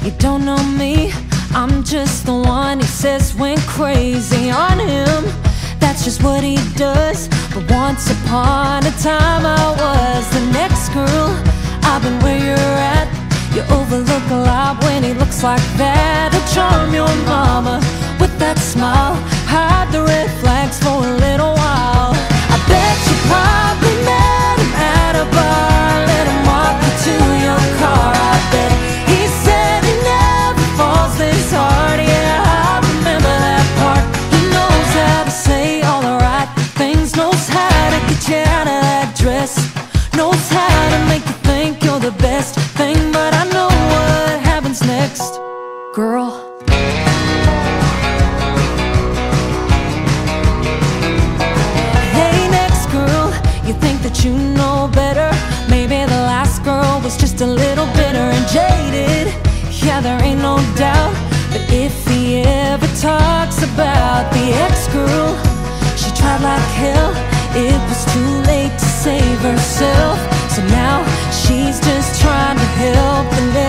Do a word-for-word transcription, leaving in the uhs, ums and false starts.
You don't know me, I'm just the one he says went crazy on him. That's just what he does. But once upon a time I was the next girl. I've been where you're at. You overlook a lot when he looks like that. He'll charm your mama with that smile, hide the red flags for a little while. I bet you probably met him at a bar, let him walk you to your car. I bet he said he never falls this hard. Yeah, I remember that part. He knows how to say all the right things, knows how to get you out of that dress, knows how to make you think you're the best thing. But I know what happens next, girl. You know better. Maybe the last girl was just a little bitter and jaded. Yeah, there ain't no doubt. But if he ever talks about the ex-girl, she tried like hell, it was too late to save herself. So now she's just trying to help the